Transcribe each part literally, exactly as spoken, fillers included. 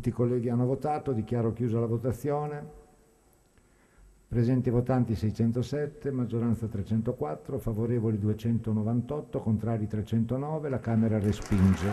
Tutti i colleghi hanno votato, dichiaro chiusa la votazione. Presenti votanti seicentosette, maggioranza trecentoquattro, favorevoli duecentonovantotto, contrari trecentonove, la Camera respinge.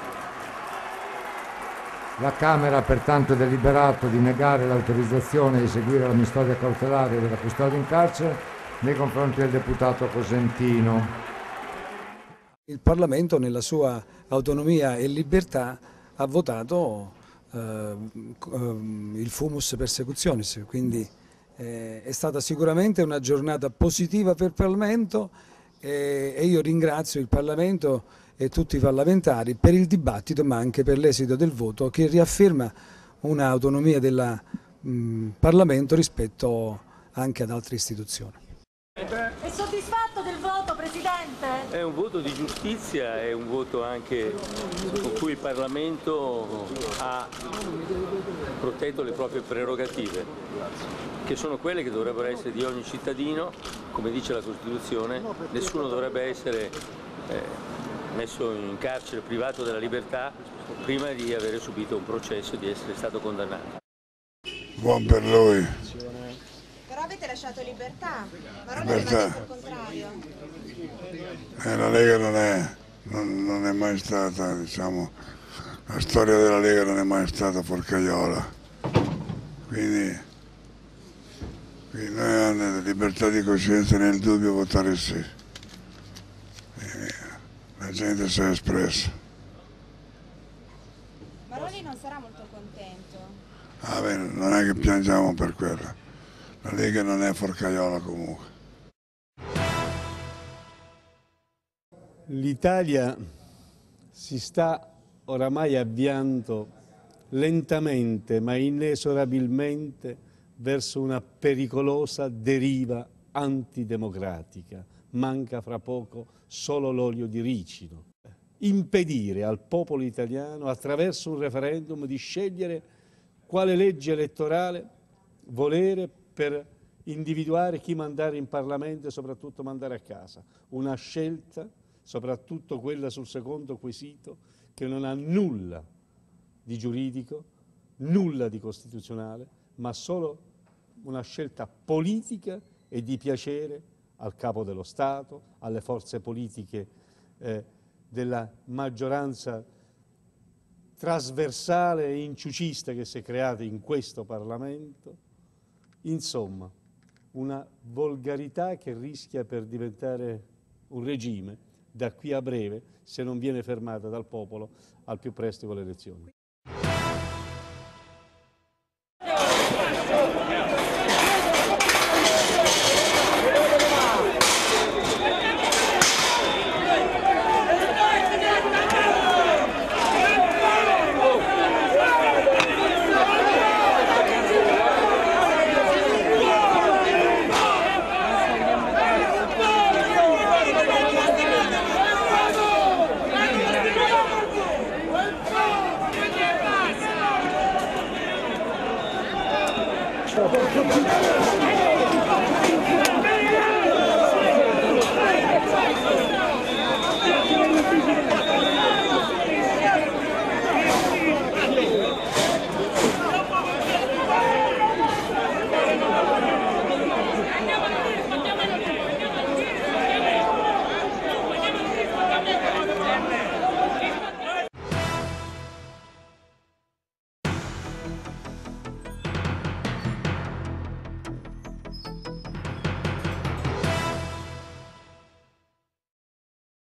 La Camera ha pertanto deliberato di negare l'autorizzazione a eseguire la custodia cautelare della custodia in carcere nei confronti del deputato Cosentino. Il Parlamento, nella sua autonomia e libertà, ha votato eh, il fumus persecutionis, quindi eh, è stata sicuramente una giornata positiva per il Parlamento eh, e io ringrazio il Parlamento e tutti i parlamentari per il dibattito, ma anche per l'esito del voto, che riafferma un'autonomia del Parlamento rispetto anche ad altre istituzioni. È soddisfatto del voto, Presidente? È un voto di giustizia, è un voto anche con cui il Parlamento ha protetto le proprie prerogative, che sono quelle che dovrebbero essere di ogni cittadino, come dice la Costituzione. Nessuno dovrebbe essere eh, messo in carcere, privato della libertà, prima di aver subito un processo e di essere stato condannato. Buon per lui. Però avete lasciato libertà, ma non Libertà. avete detto il contrario. Eh, la Lega non è, non, non è mai stata, diciamo, la storia della Lega non è mai stata forcaiola. Quindi, quindi noi abbiamo libertà di coscienza nel dubbio votare sì. Quindi, la gente si è espressa. Maroni non sarà molto contento. Ah, bene, non è che piangiamo per quello. La Lega non è forcaiola comunque. L'Italia si sta oramai avviando lentamente ma inesorabilmente verso una pericolosa deriva antidemocratica. Manca fra poco solo l'olio di ricino. Impedire al popolo italiano, attraverso un referendum, di scegliere quale legge elettorale volere per individuare chi mandare in Parlamento e soprattutto mandare a casa. Una scelta, soprattutto quella sul secondo quesito, che non ha nulla di giuridico, nulla di costituzionale, ma solo una scelta politica e di piacere al capo dello Stato, alle forze politiche eh, della maggioranza trasversale e inciucista che si è creata in questo Parlamento. Insomma, una volgarità che rischia per diventare un regime da qui a breve se non viene fermata dal popolo al più presto con le elezioni.